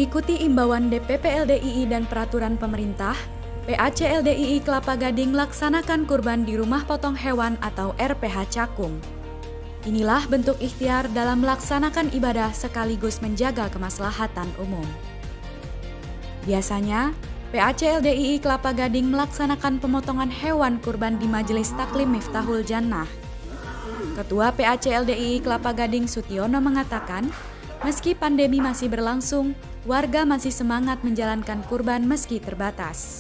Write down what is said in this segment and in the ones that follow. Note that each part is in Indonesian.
Mengikuti imbauan DPP LDII dan peraturan pemerintah, PAC LDII Kelapa Gading melaksanakan kurban di Rumah Potong Hewan atau RPH Cakung. Inilah bentuk ikhtiar dalam melaksanakan ibadah sekaligus menjaga kemaslahatan umum. Biasanya, PAC LDII Kelapa Gading melaksanakan pemotongan hewan kurban di Majelis Taklim Miftahul Jannah. Ketua PAC LDII Kelapa Gading Sutiono mengatakan, meski pandemi masih berlangsung, warga masih semangat menjalankan kurban meski terbatas.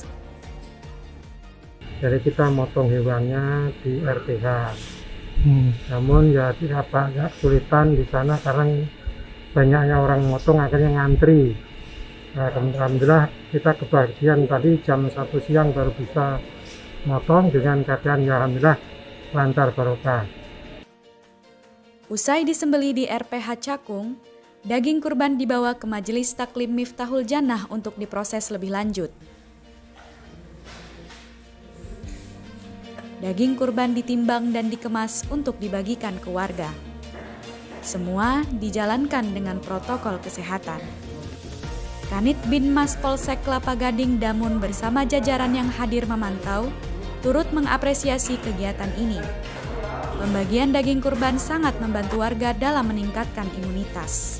Jadi kita motong hewannya di RPH. Namun ya tidak agak kesulitan di sana karena banyaknya orang motong akhirnya ngantri. Nah, alhamdulillah kita kebahagiaan tadi jam 1 siang baru bisa motong dengan keadaan ya alhamdulillah lancar barokah. Usai disembeli di RPH Cakung, daging kurban dibawa ke Majelis Taklim Miftahul Jannah untuk diproses lebih lanjut. Daging kurban ditimbang dan dikemas untuk dibagikan ke warga. Semua dijalankan dengan protokol kesehatan. Kanit Binmas Polsek Kelapa Gading Damun bersama jajaran yang hadir memantau, turut mengapresiasi kegiatan ini. Pembagian daging kurban sangat membantu warga dalam meningkatkan imunitas.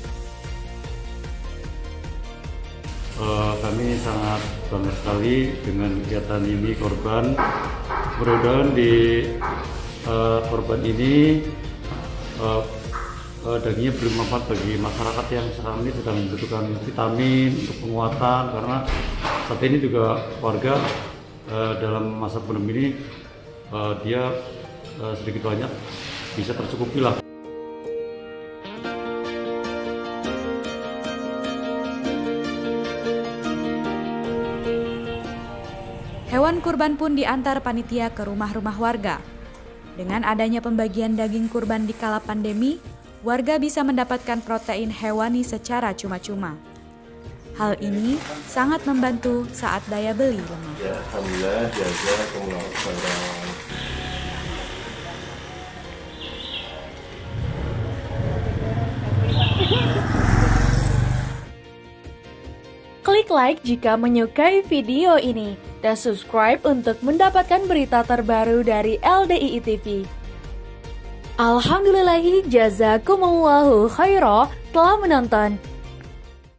Kami sangat bangga sekali dengan kegiatan ini korban. Mudah-mudahan di korban ini dagingnya bermanfaat bagi masyarakat yang sekarang ini sedang membutuhkan vitamin untuk penguatan, karena saat ini juga warga dalam masa pandemi ini dia sedikit banyak bisa tercukupi lah. Hewan kurban pun diantar panitia ke rumah-rumah warga. Dengan adanya pembagian daging kurban di kala pandemi, warga bisa mendapatkan protein hewani secara cuma-cuma. Hal ini sangat membantu saat daya beli lemah. Ya, alhamdulillah jaga kemuliaan. Klik like jika menyukai video ini dan subscribe untuk mendapatkan berita terbaru dari LDII TV. Alhamdulillahi jazakumullahu khairah telah menonton.